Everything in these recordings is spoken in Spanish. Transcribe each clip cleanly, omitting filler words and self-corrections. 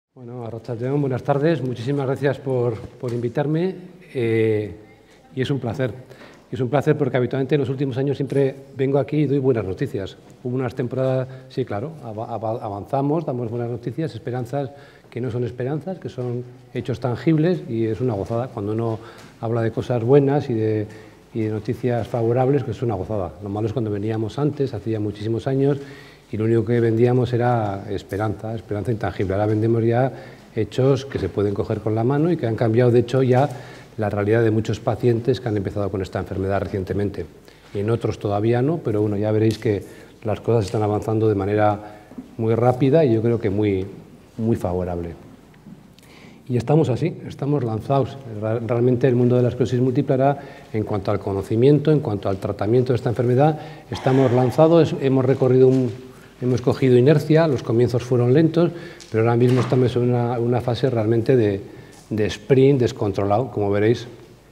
Bueno, Arratsaldeon, buenas tardes. Muchísimas gracias por invitarme y es un placer. Es un placer porque habitualmente en los últimos años siempre vengo aquí y doy buenas noticias. Hubo unas temporadas, sí, claro, avanzamos, damos buenas noticias, esperanzas que no son esperanzas, que son hechos tangibles y es una gozada cuando uno habla de cosas buenas y de noticias favorables, que es una gozada. Lo malo es cuando veníamos antes, hacía muchísimos años, y lo único que vendíamos era esperanza, esperanza intangible. Ahora vendemos ya hechos que se pueden coger con la mano y que han cambiado, de hecho, ya la realidad de muchos pacientes que han empezado con esta enfermedad recientemente. Y en otros todavía no, pero bueno, ya veréis que las cosas están avanzando de manera muy rápida y yo creo que muy favorable. Y estamos así, estamos lanzados. Realmente el mundo de la esclerosis múltiple ahora, en cuanto al conocimiento, en cuanto al tratamiento de esta enfermedad, estamos lanzados, hemos cogido inercia, los comienzos fueron lentos, pero ahora mismo estamos en una fase realmente de sprint descontrolado, como veréis.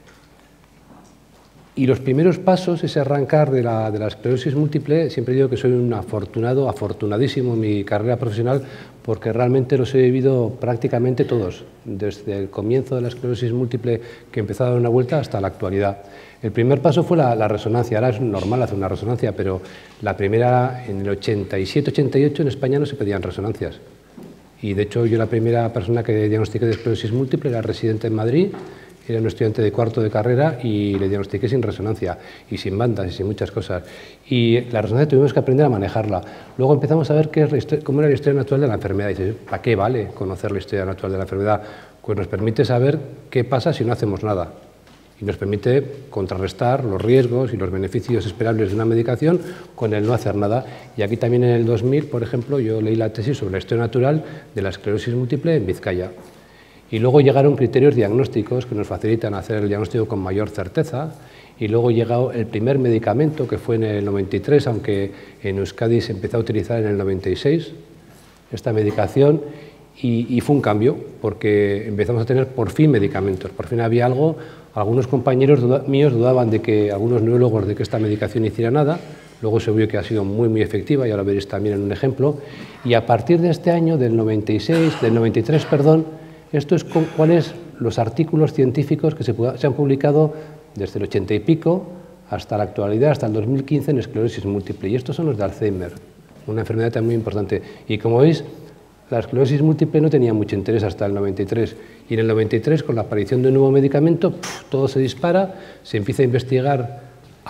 Y los primeros pasos, ese arrancar de la esclerosis múltiple, siempre digo que soy un afortunadísimo en mi carrera profesional, porque realmente los he vivido prácticamente todos, desde el comienzo de la esclerosis múltiple que empezó a dar una vuelta hasta la actualidad. El primer paso fue la resonancia. Ahora es normal hacer una resonancia, pero la primera, en el 87-88, en España no se pedían resonancias. Y de hecho yo la primera persona que diagnostiqué de esclerosis múltiple era residente en Madrid, era un estudiante de cuarto de carrera y le diagnostiqué sin resonancia y sin bandas y sin muchas cosas. Y la resonancia tuvimos que aprender a manejarla. Luego empezamos a ver cómo era la historia natural de la enfermedad. Y dices, ¿para qué vale conocer la historia natural de la enfermedad? Pues nos permite saber qué pasa si no hacemos nada. Y nos permite contrarrestar los riesgos y los beneficios esperables de una medicación con el no hacer nada. Y aquí también en el 2000, por ejemplo, yo leí la tesis sobre la historia natural de la esclerosis múltiple en Vizcaya. Y luego llegaron criterios diagnósticos que nos facilitan hacer el diagnóstico con mayor certeza. Y luego llegó el primer medicamento, que fue en el 93, aunque en Euskadi se empezó a utilizar en el 96, esta medicación. Y fue un cambio, porque empezamos a tener por fin medicamentos. Por fin había algo. Algunos compañeros míos dudaban de que, algunos neurólogos, de que esta medicación hiciera nada. Luego se vio que ha sido muy efectiva, y ahora veréis también en un ejemplo. Y a partir de este año, del 93, esto es cuáles los artículos científicos que se han publicado desde el 80 y pico hasta la actualidad, hasta el 2015, en esclerosis múltiple. Y estos son los de Alzheimer, una enfermedad también muy importante. Y como veis, la esclerosis múltiple no tenía mucho interés hasta el 93. Y en el 93, con la aparición de un nuevo medicamento, todo se dispara, se empieza a investigar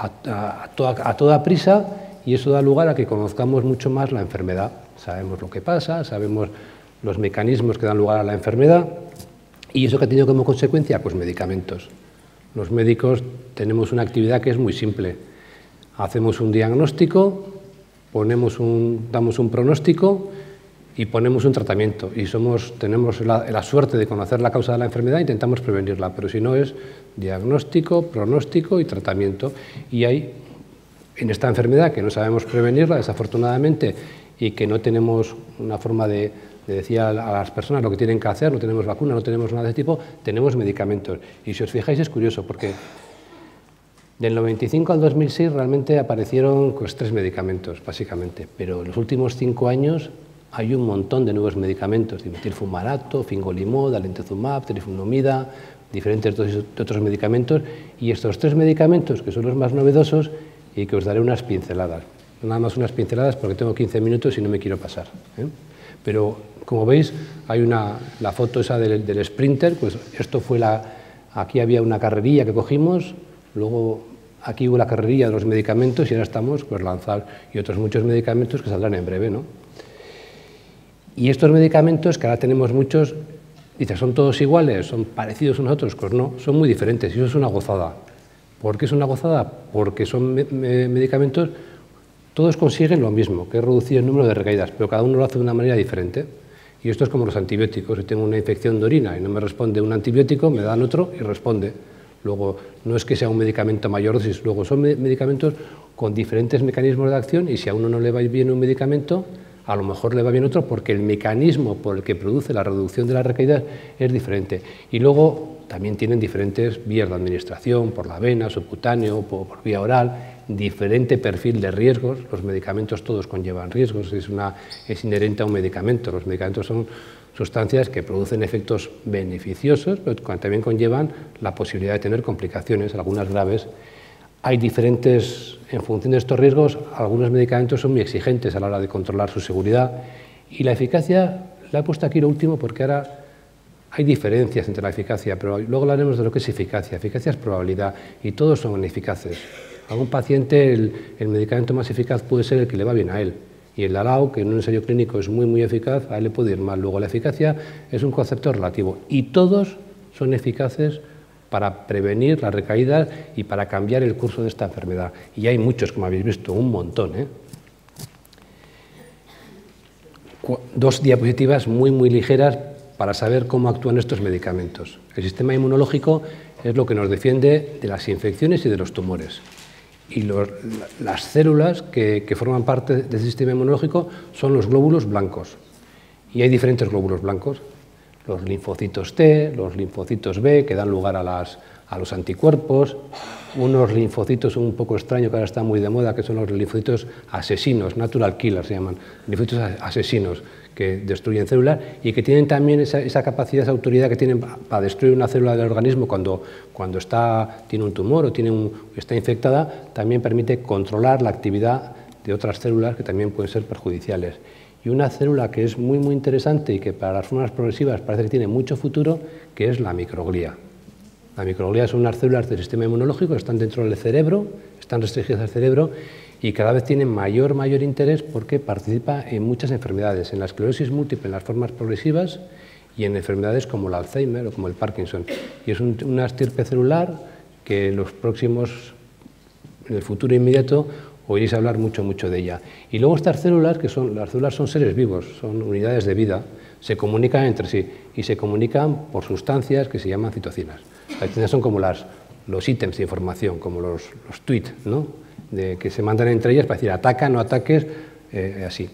a toda prisa y eso da lugar a que conozcamos mucho más la enfermedad. Sabemos lo que pasa, sabemos los mecanismos que dan lugar a la enfermedad y eso que ha tenido como consecuencia, pues medicamentos. Los médicos tenemos una actividad que es muy simple. Hacemos un diagnóstico, damos un pronóstico y ponemos un tratamiento. Y tenemos la suerte de conocer la causa de la enfermedad e intentamos prevenirla, pero si no es diagnóstico, pronóstico y tratamiento. Y hay, en esta enfermedad que no sabemos prevenirla, desafortunadamente, y que no tenemos una forma de decir a las personas lo que tienen que hacer, no tenemos vacuna, no tenemos nada de ese tipo, tenemos medicamentos. Y si os fijáis es curioso, porque del 95 al 2006 realmente aparecieron pues 3 medicamentos, básicamente, pero en los últimos 5 años hay un montón de nuevos medicamentos, dimetilfumarato, fingolimod, alentezumab, teriflunomida, diferentes dosis de otros medicamentos, y estos 3 medicamentos, que son los más novedosos, y que os daré unas pinceladas. Nada más unas pinceladas porque tengo 15 minutos y no me quiero pasar. Pero, como veis, hay la foto esa del sprinter, pues esto fue aquí había una carrerilla que cogimos, luego aquí hubo la carrerilla de los medicamentos y ahora estamos pues lanzados, y otros muchos medicamentos que saldrán en breve, ¿no? Y estos medicamentos, que ahora tenemos muchos, dices, ¿son todos iguales? ¿Son parecidos unos a otros? Pues no, son muy diferentes, y eso es una gozada. ¿Por qué es una gozada? Porque son medicamentos, todos consiguen lo mismo, que es reducir el número de recaídas, pero cada uno lo hace de una manera diferente. Y esto es como los antibióticos. Si tengo una infección de orina y no me responde un antibiótico, me dan otro y responde. Luego, no es que sea un medicamento a mayor dosis, luego son medicamentos con diferentes mecanismos de acción, y si a uno no le va bien un medicamento, a lo mejor le va bien otro, porque el mecanismo por el que produce la reducción de las recaídas es diferente. Y luego también tienen diferentes vías de administración, por la vena, subcutáneo, por vía oral, diferente perfil de riesgos. Los medicamentos todos conllevan riesgos, es inherente a un medicamento. Los medicamentos sustancias que producen efectos beneficiosos, pero también conllevan la posibilidad de tener complicaciones, algunas graves. Hay diferentes, en función de estos riesgos, algunos medicamentos son muy exigentes a la hora de controlar su seguridad, y la eficacia la he puesto aquí lo último porque ahora hay diferencias entre la eficacia, pero luego hablaremos de lo que es eficacia. Eficacia es probabilidad y todos son ineficaces. A un paciente el medicamento más eficaz puede ser el que le va bien a él, y el Dalau, que en un ensayo clínico es muy eficaz, a él le puede ir mal. Luego la eficacia es un concepto relativo y todos son eficaces para prevenir las recaídas y para cambiar el curso de esta enfermedad. Y hay muchos, como habéis visto, un montón, ¿eh? Dos diapositivas muy ligeras para saber cómo actúan estos medicamentos. El sistema inmunológico es lo que nos defiende de las infecciones y de los tumores. Y las células que forman parte del sistema inmunológico son los glóbulos blancos. Y hay diferentes glóbulos blancos. Los linfocitos T, los linfocitos B, que dan lugar a los anticuerpos, unos linfocitos un poco extraños que ahora están muy de moda, que son los linfocitos asesinos, natural killers se llaman, linfocitos asesinos, que destruyen células y que tienen también esa capacidad, esa autoridad que tienen para destruir una célula del organismo cuando tiene un tumor o está infectada, también permite controlar la actividad de otras células que también pueden ser perjudiciales. Y una célula que es muy interesante y que para las formas progresivas parece que tiene mucho futuro, que es la microglía. La microglía son unas células del sistema inmunológico que están dentro del cerebro, están restringidas al cerebro y cada vez tienen mayor interés porque participa en muchas enfermedades, en la esclerosis múltiple, en las formas progresivas y en enfermedades como el Alzheimer o como el Parkinson. Y es una estirpe celular que en el futuro inmediato oiréis hablar mucho de ella. Y luego estas células, las células son seres vivos, son unidades de vida, se comunican entre sí y se comunican por sustancias que se llaman citocinas. Las citocinas son como los ítems de información, como los tweets, ¿no? Que se mandan entre ellas para decir ataca, no ataques, así.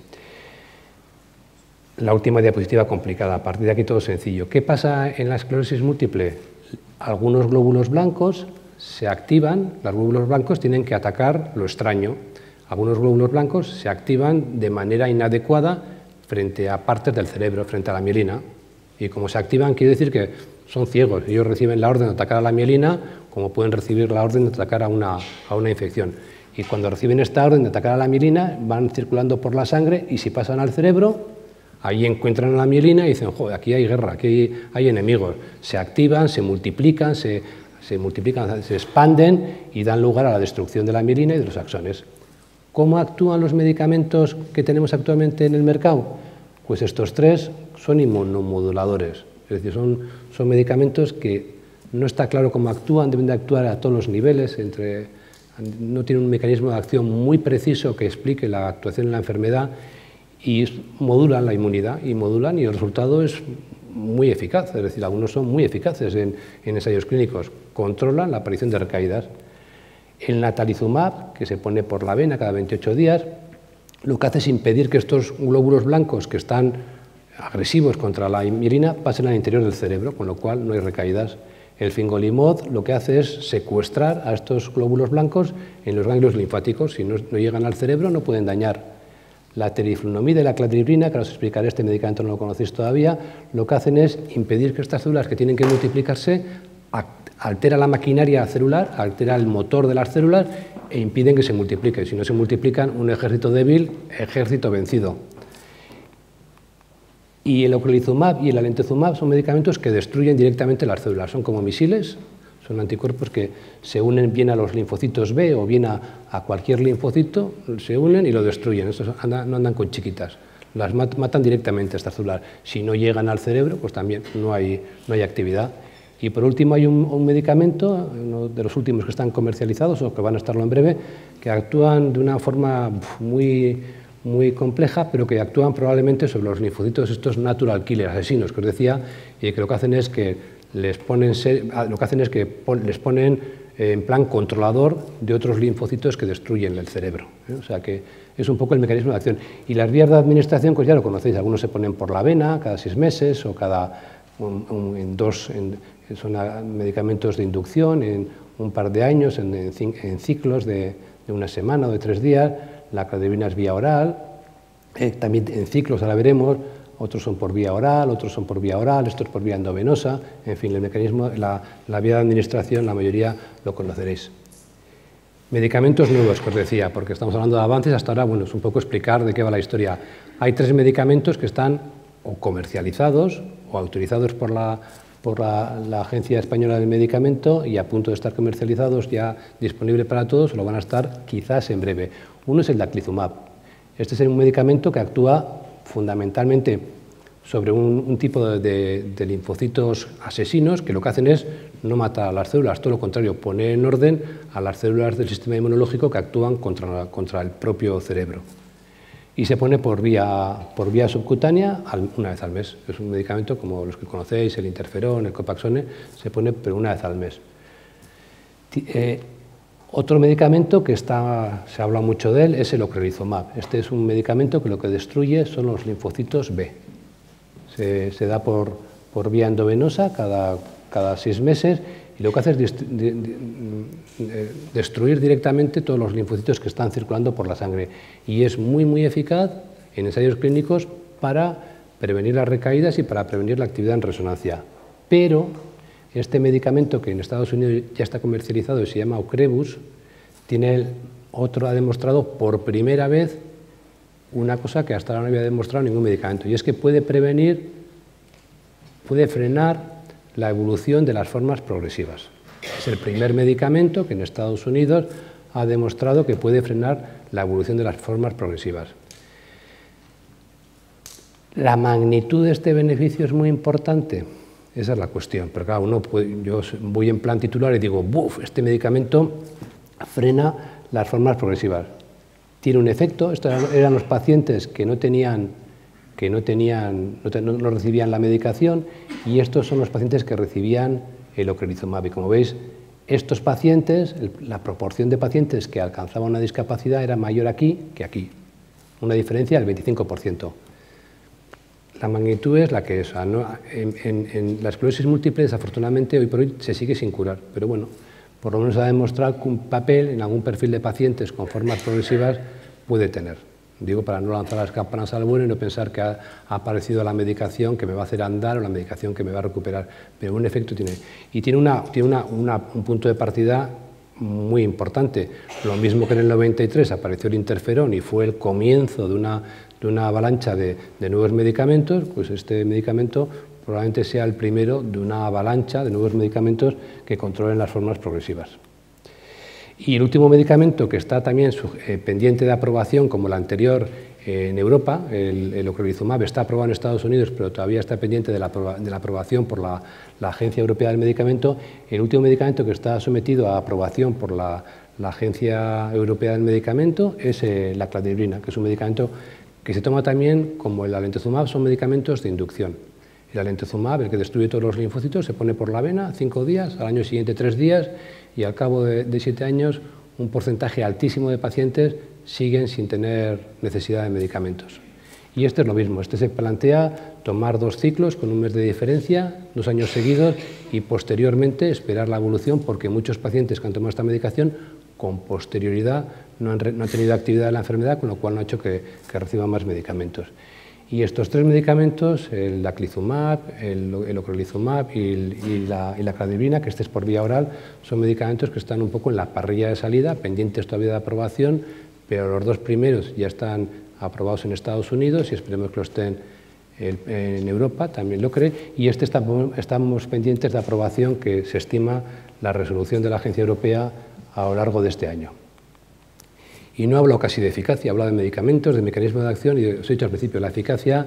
La última diapositiva complicada, a partir de aquí todo sencillo. ¿Qué pasa en la esclerosis múltiple? Algunos glóbulos blancos se activan, los glóbulos blancos tienen que atacar lo extraño. Algunos glóbulos blancos se activan de manera inadecuada frente a partes del cerebro, frente a la mielina. Y como se activan, quiere decir que son ciegos. Ellos reciben la orden de atacar a la mielina, como pueden recibir la orden de atacar a una infección. Y cuando reciben esta orden de atacar a la mielina, van circulando por la sangre y si pasan al cerebro, ahí encuentran a la mielina y dicen, joder, aquí hay guerra, aquí hay enemigos. Se activan, se multiplican, se expanden y dan lugar a la destrucción de la mielina y de los axones. ¿Cómo actúan los medicamentos que tenemos actualmente en el mercado? Pues estos tres son inmunomoduladores, es decir, son medicamentos que no está claro cómo actúan, deben de actuar a todos los niveles, no tienen un mecanismo de acción muy preciso que explique la actuación en la enfermedad y modulan la inmunidad y el resultado es muy eficaz, es decir, algunos son muy eficaces en ensayos clínicos, controlan la aparición de recaídas. El natalizumab, que se pone por la vena cada 28 días, lo que hace es impedir que estos glóbulos blancos que están agresivos contra la mielina pasen al interior del cerebro, con lo cual no hay recaídas. El fingolimod lo que hace es secuestrar a estos glóbulos blancos en los ganglios linfáticos. Si no llegan al cerebro no pueden dañar. La teriflunomida y la clatribrina, que os explicaré, este medicamento no lo conocéis todavía, lo que hacen es impedir que estas células que tienen que multiplicarse altera la maquinaria celular, altera el motor de las células e impiden que se multipliquen. Si no se multiplican, un ejército débil, ejército vencido. Y el ocrelizumab y el alentezumab son medicamentos que destruyen directamente las células. Son como misiles, son anticuerpos que se unen bien a los linfocitos B o bien a cualquier linfocito, se unen y lo destruyen. Estos no andan con chiquitas, las matan directamente a estas células. Si no llegan al cerebro, pues también no hay actividad. Y por último hay un medicamento, uno de los últimos que están comercializados o que van a estarlo en breve, que actúan de una forma muy compleja, pero que actúan probablemente sobre los linfocitos estos natural killers, asesinos, que os decía, y que lo que hacen es que les ponen en plan controlador de otros linfocitos que destruyen el cerebro. O sea que es un poco el mecanismo de acción. Y las vías de administración, pues ya lo conocéis, algunos se ponen por la vena cada 6 meses o son medicamentos de inducción en un par de años, en ciclos de una semana o de 3 días. La clatribrina es vía oral, también en ciclos, ahora veremos, otros son por vía oral, otros son por vía oral, estos por vía endovenosa, en fin, el mecanismo, la vía de administración, la mayoría lo conoceréis. Medicamentos nuevos, que os decía, porque estamos hablando de avances, hasta ahora, bueno, es un poco explicar de qué va la historia. Hay 3 medicamentos que están o comercializados o autorizados por la Agencia Española del Medicamento y a punto de estar comercializados, ya disponible para todos, lo van a estar quizás en breve. Uno es el daclizumab. Este es un medicamento que actúa fundamentalmente sobre un tipo de linfocitos asesinos que lo que hacen es no matar a las células, todo lo contrario, poner en orden a las células del sistema inmunológico que actúan contra el propio cerebro. Y se pone por vía subcutánea una vez al mes. Es un medicamento como los que conocéis, el interferón, el copaxone, se pone pero una vez al mes. Otro medicamento que se habla mucho de él es el ocrelizumab. Este es un medicamento que lo que destruye son los linfocitos B. Se da por vía endovenosa cada 6 meses y lo que hace es destruir directamente todos los linfocitos que están circulando por la sangre. Y es muy eficaz en ensayos clínicos para prevenir las recaídas y para prevenir la actividad en resonancia. Pero este medicamento, que en Estados Unidos ya está comercializado y se llama Ocrevus, ha demostrado por primera vez una cosa que hasta ahora no había demostrado ningún medicamento, y es que puede frenar la evolución de las formas progresivas. Es el primer medicamento que en Estados Unidos ha demostrado que puede frenar la evolución de las formas progresivas. ¿La magnitud de este beneficio es muy importante? Esa es la cuestión, pero claro, yo voy en plan titular y digo, ¡buf!, este medicamento frena las formas progresivas. Tiene un efecto. Estos eran los pacientes que no recibían la medicación, y estos son los pacientes que recibían el ocrelizumab. Y como veis, estos pacientes, la proporción de pacientes que alcanzaban una discapacidad era mayor aquí que aquí, una diferencia del 25%. La magnitud es la que es. En la esclerosis múltiple, desafortunadamente, hoy por hoy se sigue sin curar, pero bueno, por lo menos ha demostrado que un papel en algún perfil de pacientes con formas progresivas puede tener. Digo, para no lanzar las campanas al vuelo y no pensar que ha aparecido la medicación que me va a hacer andar o la medicación que me va a recuperar, pero un efecto tiene. Y tiene un punto de partida muy importante. Lo mismo que en el 93 apareció el interferón y fue el comienzo de una avalancha de nuevos medicamentos, pues este medicamento probablemente sea el primero de una avalancha de nuevos medicamentos que controlen las formas progresivas. Y el último medicamento que está también pendiente de aprobación, como el anterior en Europa, el ocrelizumab, está aprobado en Estados Unidos, pero todavía está pendiente de la aprobación por la Agencia Europea del Medicamento. El último medicamento que está sometido a aprobación por la Agencia Europea del Medicamento es la cladribina, que es un medicamento que se toma también como el alentezumab, son medicamentos de inducción. El alentezumab, el que destruye todos los linfocitos, se pone por la vena 5 días, al año siguiente 3 días, y al cabo de 7 años un porcentaje altísimo de pacientes siguen sin tener necesidad de medicamentos. Y este es lo mismo, este se plantea tomar 2 ciclos con un mes de diferencia, 2 años seguidos, y posteriormente esperar la evolución, porque muchos pacientes que han tomado esta medicación con posterioridad no han tenido actividad de la enfermedad, con lo cual no ha hecho que reciban más medicamentos. Y estos 3 medicamentos, el daclizumab, el ocrelizumab y la cladribina, que este es por vía oral, son medicamentos que están un poco en la parrilla de salida, pendientes todavía de aprobación, pero los 2 primeros ya están aprobados en Estados Unidos y esperemos que lo estén en Europa, también lo cree, y estamos pendientes de aprobación, que se estima la resolución de la Agencia Europea a lo largo de este año. Y no hablo casi de eficacia, hablo de medicamentos, de mecanismo de acción, y os he dicho al principio, la eficacia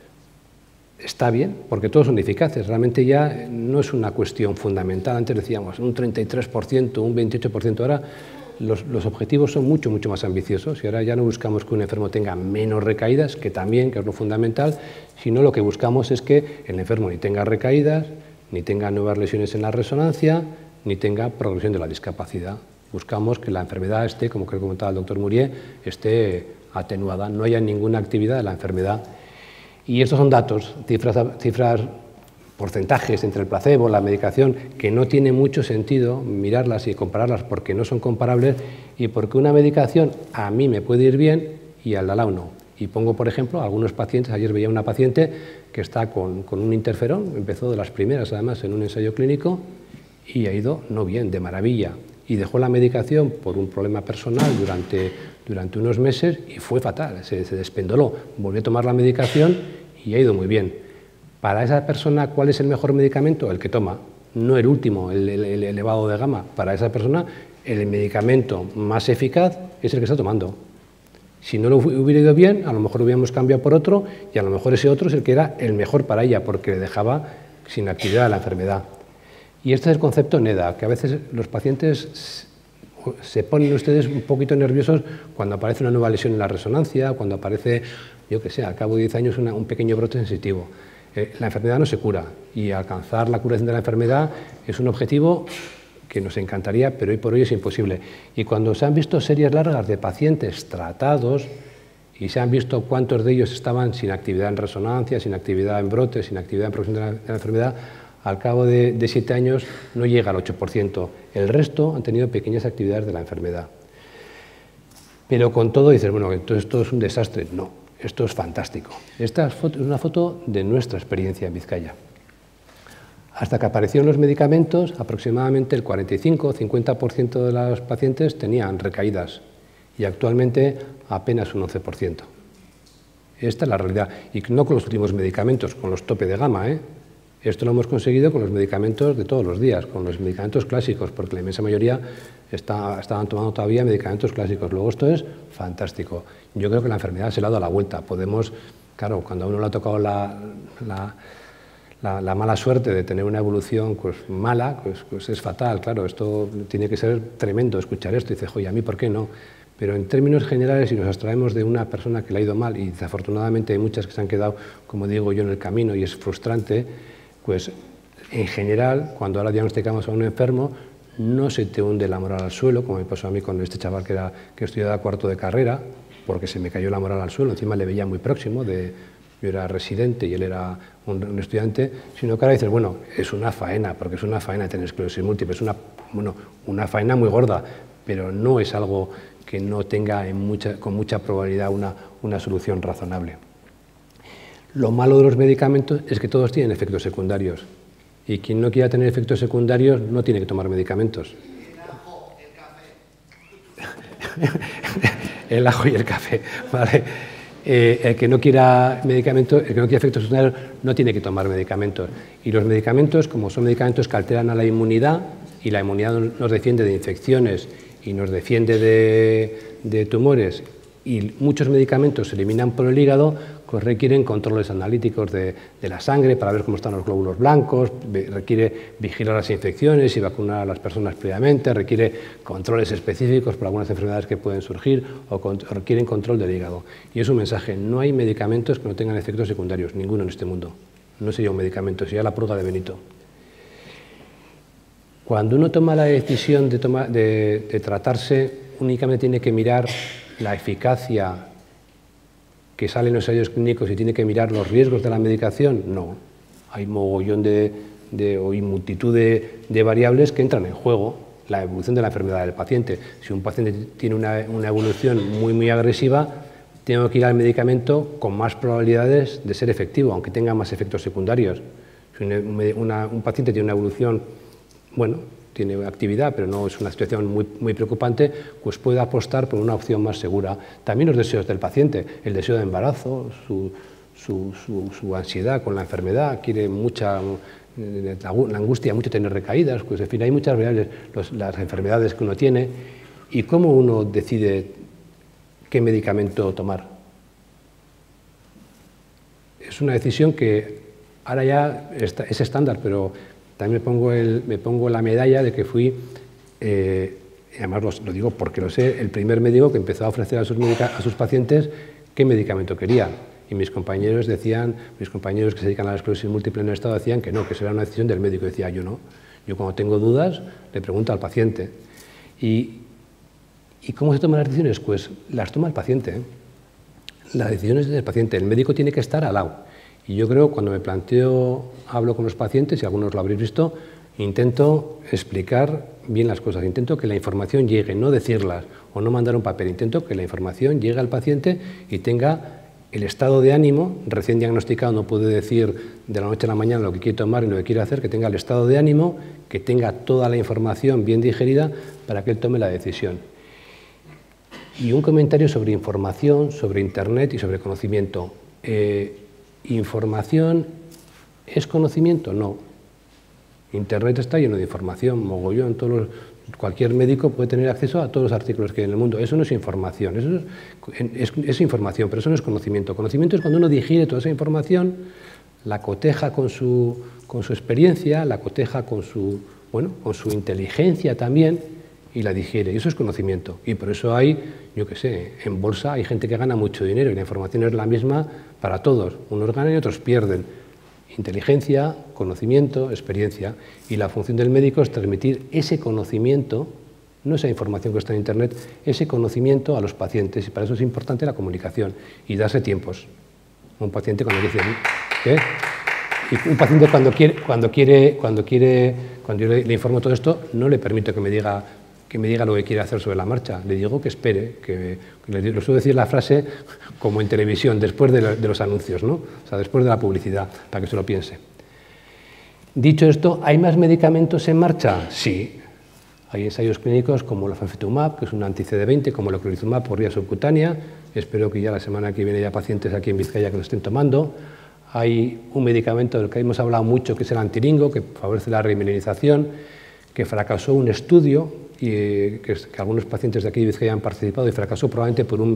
está bien, porque todos son eficaces, realmente ya no es una cuestión fundamental. Antes decíamos un 33%, un 28%, ahora los objetivos son mucho más ambiciosos, y ahora ya no buscamos que un enfermo tenga menos recaídas, que también, que es lo fundamental, sino lo que buscamos es que el enfermo ni tenga recaídas, ni tenga nuevas lesiones en la resonancia, ni tenga progresión de la discapacidad. Buscamos que la enfermedad esté, como que comentaba el doctor Murier, esté atenuada, no haya ninguna actividad de la enfermedad. Y estos son datos, cifras, porcentajes entre el placebo, la medicación, que no tiene mucho sentido mirarlas y compararlas porque no son comparables y porque una medicación a mí me puede ir bien y al Dalao no. Y pongo, por ejemplo, algunos pacientes, ayer veía una paciente que está con un interferón, empezó de las primeras además en un ensayo clínico y ha ido no bien, de maravilla. Y dejó la medicación por un problema personal durante unos meses y fue fatal, se despendoló. Volvió a tomar la medicación y ha ido muy bien. Para esa persona, ¿cuál es el mejor medicamento? El que toma, no el último, el elevado de gama. Para esa persona, el medicamento más eficaz es el que está tomando. Si no lo hubiera ido bien, a lo mejor hubiéramos cambiado por otro y a lo mejor ese otro es el que era el mejor para ella porque le dejaba sin actividad la enfermedad. Y este es el concepto NEDA, que a veces los pacientes se ponen ustedes un poquito nerviosos cuando aparece una nueva lesión en la resonancia, cuando aparece, yo qué sé, al cabo de 10 años un pequeño brote sensitivo. La enfermedad no se cura y alcanzar la curación de la enfermedad es un objetivo que nos encantaría, pero hoy por hoy es imposible. Y cuando se han visto series largas de pacientes tratados y se han visto cuántos de ellos estaban sin actividad en resonancia, sin actividad en brotes, sin actividad en progresión de la enfermedad, al cabo de 7 años no llega al 8%. El resto han tenido pequeñas actividades de la enfermedad. Pero con todo dices, bueno, entonces esto es un desastre. No, esto es fantástico. Esta es una foto de nuestra experiencia en Vizcaya. Hasta que aparecieron los medicamentos, aproximadamente el 45-50% de los pacientes tenían recaídas y actualmente apenas un 11%. Esta es la realidad. Y no con los últimos medicamentos, con los tope de gama, Esto lo hemos conseguido con los medicamentos de todos los días, con los medicamentos clásicos, porque la inmensa mayoría estaban tomando todavía medicamentos clásicos. Luego esto es fantástico. Yo creo que la enfermedad se le ha dado la vuelta. Podemos, claro, cuando a uno le ha tocado la mala suerte de tener una evolución pues, mala, pues es fatal, claro. Esto tiene que ser tremendo escuchar esto y dices, oye, ¿a mí por qué no? Pero en términos generales, si nos abstraemos de una persona que le ha ido mal, y desafortunadamente hay muchas que se han quedado, como digo yo, en el camino y es frustrante, pues en general, cuando ahora diagnosticamos a un enfermo, no se te hunde la moral al suelo, como me pasó a mí con este chaval que estudiaba cuarto de carrera, porque se me cayó la moral al suelo, encima le veía muy próximo, yo era residente y él era un estudiante, sino que ahora dices, bueno, es una faena, porque es una faena tener esclerosis múltiple, es una faena muy gorda, pero no es algo que no tenga con mucha probabilidad una solución razonable. Lo malo de los medicamentos es que todos tienen efectos secundarios y quien no quiera tener efectos secundarios no tiene que tomar medicamentos. El ajo y el café, ¿vale? El que no quiera medicamentos, el que no quiera efectos secundarios no tiene que tomar medicamentos. Y los medicamentos, como son medicamentos que alteran a la inmunidad y la inmunidad nos defiende de infecciones y nos defiende de tumores, y muchos medicamentos se eliminan por el hígado, pues requieren controles analíticos de la sangre para ver cómo están los glóbulos blancos, requiere vigilar las infecciones y vacunar a las personas previamente, requiere controles específicos por algunas enfermedades que pueden surgir o requieren control del hígado. Y es un mensaje, no hay medicamentos que no tengan efectos secundarios, ninguno en este mundo. No sería un medicamento, sería la purga de Benito. Cuando uno toma la decisión de tratarse, únicamente tiene que mirar la eficacia que sale en los ensayos clínicos y tiene que mirar los riesgos de la medicación. No, hay mogollón y multitud de variables que entran en juego. La evolución de la enfermedad del paciente. Si un paciente tiene una evolución muy agresiva, tengo que ir al medicamento con más probabilidades de ser efectivo, aunque tenga más efectos secundarios. Si un paciente tiene una evolución, bueno, tiene actividad, pero no es una situación muy preocupante, pues puede apostar por una opción más segura. También los deseos del paciente, el deseo de embarazo, su ansiedad con la enfermedad, quiere la angustia, mucho tener recaídas, pues en fin, hay muchas variables, las enfermedades que uno tiene y cómo uno decide qué medicamento tomar. Es una decisión que ahora ya es estándar, pero también me pongo la medalla de que fui, además lo digo porque lo sé, el primer médico que empezó a ofrecer a sus pacientes qué medicamento querían. Y mis compañeros que se dedican a la esclerosis múltiple en el Estado decían que no, que eso era una decisión del médico. Decía, yo no. Yo cuando tengo dudas le pregunto al paciente. ¿Y cómo se toman las decisiones? Pues las toma el paciente. Las decisiones del paciente. El médico tiene que estar al lado. Y yo creo, cuando hablo con los pacientes, y algunos lo habréis visto, intento explicar bien las cosas, intento que la información llegue, no decirlas o no mandar un papel, intento que la información llegue al paciente y tenga el estado de ánimo, recién diagnosticado no puede decir de la noche a la mañana lo que quiere tomar y lo que quiere hacer, que tenga el estado de ánimo, que tenga toda la información bien digerida para que él tome la decisión. Y un comentario sobre información, sobre Internet y sobre conocimiento. ¿Información es conocimiento? No. Internet está lleno de información, mogollón, cualquier médico puede tener acceso a todos los artículos que hay en el mundo. Eso no es información, eso es información, pero eso no es conocimiento. Conocimiento es cuando uno digiere toda esa información, la coteja con su experiencia, la coteja con su inteligencia también y la digiere. Y eso es conocimiento. Y por eso hay, yo qué sé, en bolsa hay gente que gana mucho dinero y la información es la misma para todos. Unos ganan y otros pierden. Inteligencia, conocimiento, experiencia. Y la función del médico es transmitir ese conocimiento, no esa información que está en Internet, ese conocimiento a los pacientes. Y para eso es importante la comunicación y darse tiempos. Un paciente cuando dice, ¿qué? Y un paciente cuando yo le informo todo esto, no le permito que me diga lo que quiere hacer sobre la marcha. Le digo que espere, le suelo decir la frase como en televisión, después de los anuncios, ¿no? O sea, después de la publicidad, para que se lo piense. Dicho esto, ¿hay más medicamentos en marcha? Sí. Hay ensayos clínicos como el Fafetumab, que es un anti-CD20, como el Ocrelizumab por vía subcutánea. Espero que ya la semana que viene haya pacientes aquí en Vizcaya que lo estén tomando. Hay un medicamento del que hemos hablado mucho, que es el antilingo, que favorece la remineralización, que fracasó un estudio y que algunos pacientes de aquí de Vizcaya han participado y fracasó probablemente por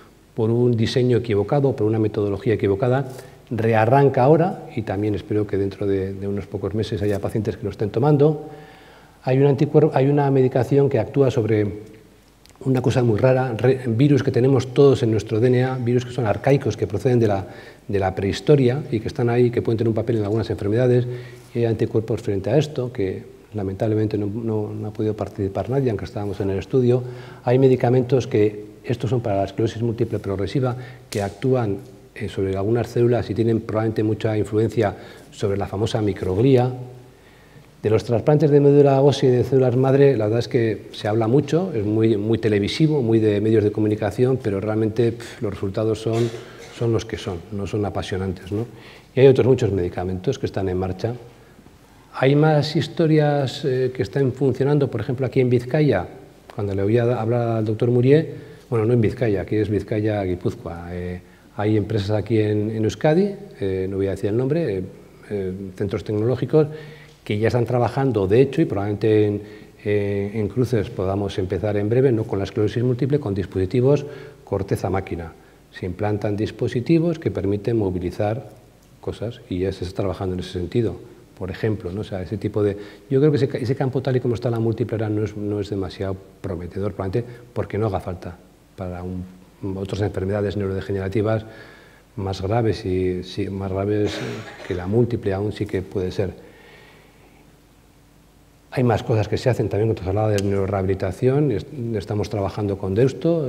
un diseño equivocado, por una metodología equivocada. Rearranca ahora y también espero que dentro de unos pocos meses haya pacientes que lo estén tomando. Hay una medicación que actúa sobre una cosa muy rara, virus que tenemos todos en nuestro DNA, virus que son arcaicos, que proceden de la prehistoria y que están ahí, que pueden tener un papel en algunas enfermedades, y hay anticuerpos frente a esto, que lamentablemente no ha podido participar nadie, aunque estábamos en el estudio. Hay medicamentos que, estos son para la esclerosis múltiple progresiva, que actúan sobre algunas células y tienen probablemente mucha influencia sobre la famosa microglía. De los trasplantes de médula ósea y de células madre, la verdad es que se habla mucho, es muy televisivo, muy de medios de comunicación, pero realmente los resultados son los que son, no son apasionantes, ¿no? Y hay otros muchos medicamentos que están en marcha. Hay más historias que están funcionando, por ejemplo, aquí en Vizcaya, cuando le oía hablar al doctor Murié, bueno, no en Vizcaya, aquí es Vizcaya, Guipúzcoa. Hay empresas aquí en Euskadi, no voy a decir el nombre, centros tecnológicos, que ya están trabajando, de hecho, y probablemente en cruces podamos empezar en breve, no con la esclerosis múltiple, con dispositivos corteza-máquina. Se implantan dispositivos que permiten movilizar cosas y ya se está trabajando en ese sentido. Por ejemplo, ¿no? O sea, ese tipo de... Yo creo que ese campo tal y como está la múltiple ahora no es demasiado prometedor, probablemente porque no haga falta para otras enfermedades neurodegenerativas más graves más graves que la múltiple aún sí que puede ser. Hay más cosas que se hacen también, cuando se hablaba de neurorehabilitación, estamos trabajando con Deusto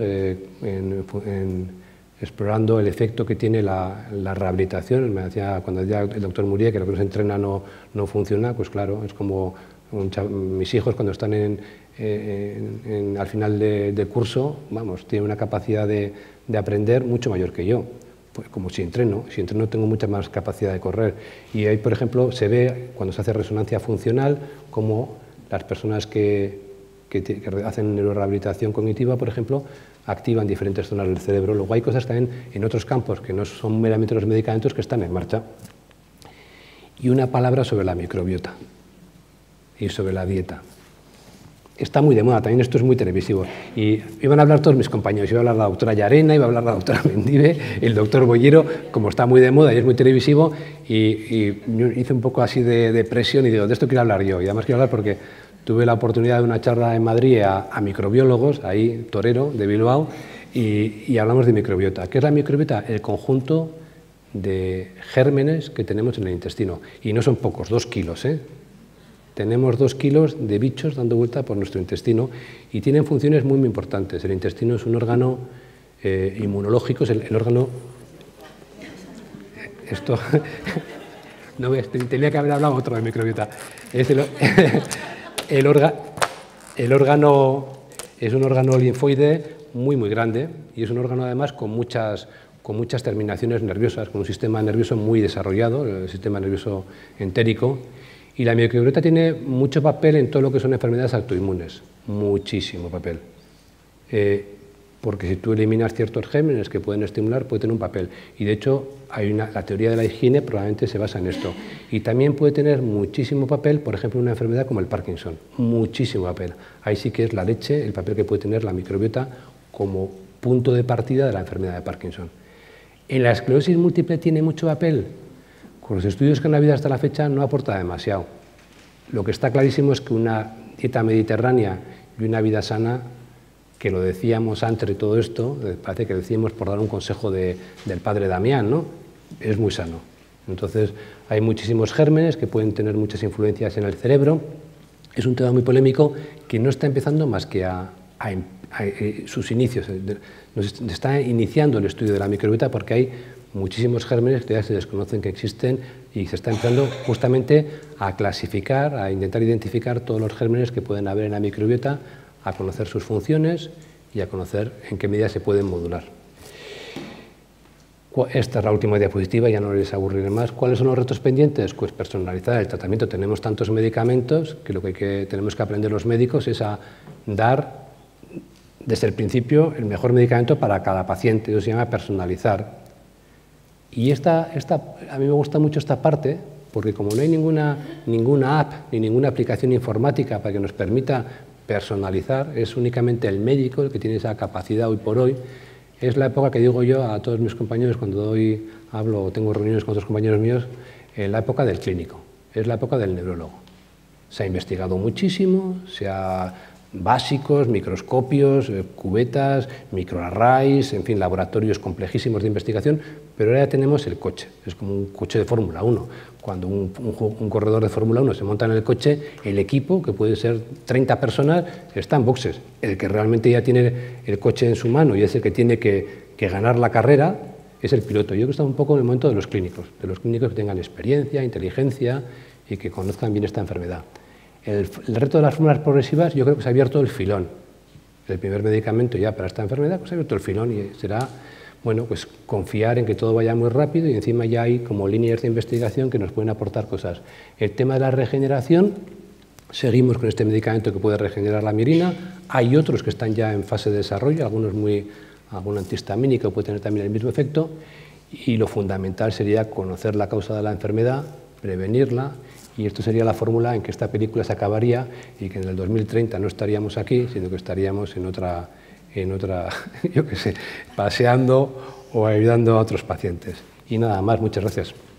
explorando el efecto que tiene la rehabilitación. Me decía, cuando decía el doctor Murié que lo que no se entrena no funciona, pues claro, es como mis hijos cuando están al final del curso, vamos, tienen una capacidad de aprender mucho mayor que yo. Pues como si entreno tengo mucha más capacidad de correr. Y ahí, por ejemplo, se ve cuando se hace resonancia funcional como las personas que hacen neurorehabilitación cognitiva, por ejemplo, activan diferentes zonas del cerebro. Luego hay cosas también en otros campos que no son meramente los medicamentos que están en marcha. Y una palabra sobre la microbiota y sobre la dieta. Está muy de moda, también esto es muy televisivo. Y iban a hablar todos mis compañeros, iba a hablar la doctora Llarena, iba a hablar la doctora Mendive, el doctor Bollero, como está muy de moda y es muy televisivo, y yo hice un poco así de presión y digo, de esto quiero hablar yo. Y además quiero hablar porque tuve la oportunidad de una charla en Madrid a microbiólogos, ahí Torero, de Bilbao, y hablamos de microbiota. ¿Qué es la microbiota? El conjunto de gérmenes que tenemos en el intestino. Y no son pocos, 2 kilos, ¿eh? Tenemos 2 kilos de bichos dando vuelta por nuestro intestino y tienen funciones muy importantes. El intestino es un órgano inmunológico, es el órgano... Esto... No ves, tenía que haber hablado otro de microbiota. Es el órgano es un órgano linfoide muy grande y es un órgano además con muchas con muchas terminaciones nerviosas, con un sistema nervioso muy desarrollado, el sistema nervioso entérico, y la microbiota tiene mucho papel en todo lo que son enfermedades autoinmunes, muchísimo papel. Porque si tú eliminas ciertos gérmenes que pueden estimular, puede tener un papel. Y de hecho, la teoría de la higiene probablemente se basa en esto. Y también puede tener muchísimo papel, por ejemplo, una enfermedad como el Parkinson, muchísimo papel. Ahí sí que es la leche, el papel que puede tener la microbiota como punto de partida de la enfermedad de Parkinson. En la esclerosis múltiple tiene mucho papel. Con los estudios que han habido hasta la fecha no aporta demasiado. Lo que está clarísimo es que una dieta mediterránea y una vida sana, que lo decíamos antes de todo esto, parece que decíamos por dar un consejo del padre Damián, ¿no? Es muy sano. Entonces, hay muchísimos gérmenes que pueden tener muchas influencias en el cerebro. Es un tema muy polémico que no está empezando más que a sus inicios. Nos está iniciando el estudio de la microbiota porque hay muchísimos gérmenes que ya se desconocen que existen y se está empezando justamente a clasificar, a intentar identificar todos los gérmenes que pueden haber en la microbiota, a conocer sus funciones y a conocer en qué medida se pueden modular. Esta es la última diapositiva, ya no les aburriré más. ¿Cuáles son los retos pendientes? Pues personalizar el tratamiento. Tenemos tantos medicamentos que lo que tenemos que aprender los médicos es a dar desde el principio el mejor medicamento para cada paciente. Eso se llama personalizar. Y a mí me gusta mucho esta parte, porque como no hay ninguna app ni ninguna aplicación informática para que nos permita personalizar, es únicamente el médico el que tiene esa capacidad hoy por hoy. Es la época que digo yo a todos mis compañeros cuando hablo o tengo reuniones con otros compañeros míos, la época del clínico, es la época del neurólogo. Se ha investigado muchísimo, básicos, microscopios, cubetas, microarrays, en fin, laboratorios complejísimos de investigación, pero ahora ya tenemos el coche, es como un coche de Fórmula 1. Cuando un corredor de Fórmula 1 se monta en el coche, el equipo, que puede ser 30 personas, está en boxes. El que realmente ya tiene el coche en su mano y es el que tiene que ganar la carrera, es el piloto. Yo creo que está un poco en el momento de los clínicos que tengan experiencia, inteligencia y que conozcan bien esta enfermedad. El reto de las fórmulas progresivas, yo creo que se ha abierto el filón. El primer medicamento ya para esta enfermedad, pues se ha abierto el filón y será, bueno, pues confiar en que todo vaya muy rápido y encima ya hay como líneas de investigación que nos pueden aportar cosas. El tema de la regeneración, seguimos con este medicamento que puede regenerar la mielina. Hay otros que están ya en fase de desarrollo, algún antihistamínico puede tener también el mismo efecto. Y lo fundamental sería conocer la causa de la enfermedad, prevenirla. Y esto sería la fórmula en que esta película se acabaría y que en el 2030 no estaríamos aquí, sino que estaríamos en otra yo qué sé, paseando o ayudando a otros pacientes. Y nada más, muchas gracias.